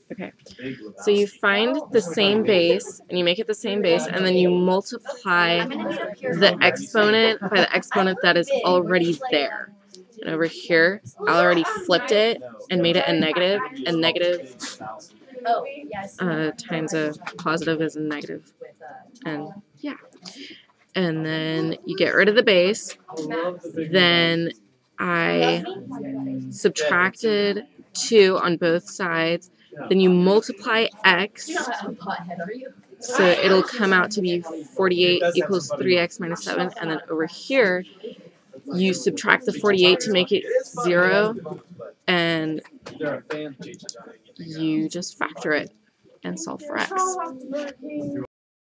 Okay, so you find the same base, and you make it the same base, and then you multiply the exponent by the exponent that is already there. And over here, I already flipped it and made it a negative, and negative times a positive is a negative, and yeah. And then you get rid of the base. Then I subtracted 2 on both sides. Then you multiply x, so it'll come out to be 48 equals 3x minus 7. And then over here, you subtract the 48 to make it 0, and you just factor it and solve for x.